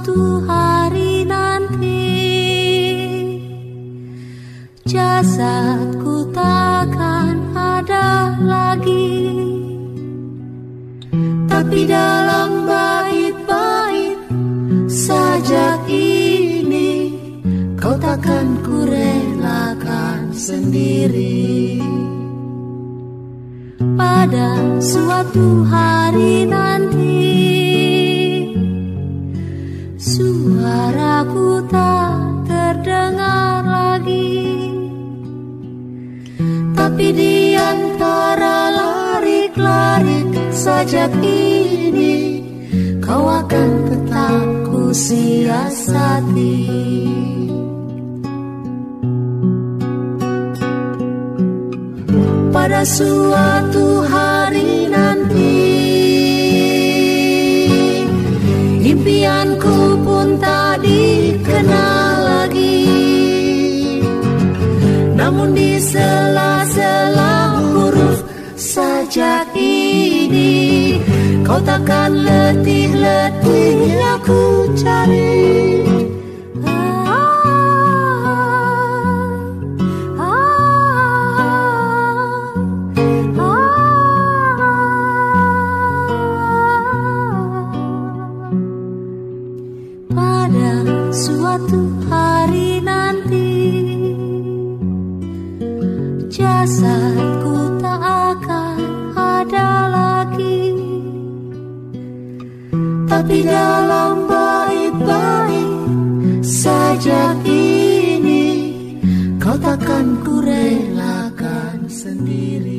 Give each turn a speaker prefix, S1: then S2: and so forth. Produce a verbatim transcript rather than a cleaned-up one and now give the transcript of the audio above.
S1: suatu hari nanti jasadku takkan ada lagi, tapi dalam bait-bait sajak ini kau takkan kurelakan sendiri. Pada suatu hari nanti suaraku tak terdengar lagi, tapi di antara larik-larik sajak ini kau akan tetap ku siasati. Pada suatu hari nanti impianku pun tak dikenal lagi, namun di sela-sela huruf sajak ini kau takkan letih-letih aku cari. Suatu hari nanti jasadku tak akan ada lagi, tapi dalam bait-bait sajak ini kau takkan kurelakan sendiri.